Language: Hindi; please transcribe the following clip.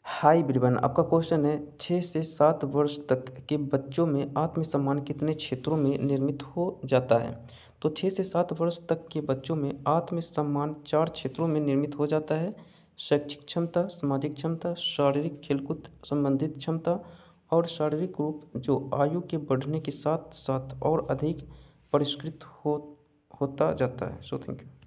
हाय एवरीवन, आपका क्वेश्चन है 6 से 7 वर्ष तक के बच्चों में आत्मसम्मान कितने क्षेत्रों में निर्मित हो जाता है। तो 6 से 7 वर्ष तक के बच्चों में आत्मसम्मान 4 क्षेत्रों में निर्मित हो जाता है। शैक्षिक क्षमता, सामाजिक क्षमता, शारीरिक खेलकूद संबंधित क्षमता और शारीरिक रूप जो आयु के बढ़ने के साथ साथ और अधिक परिष्कृत होता जाता है। So thank you.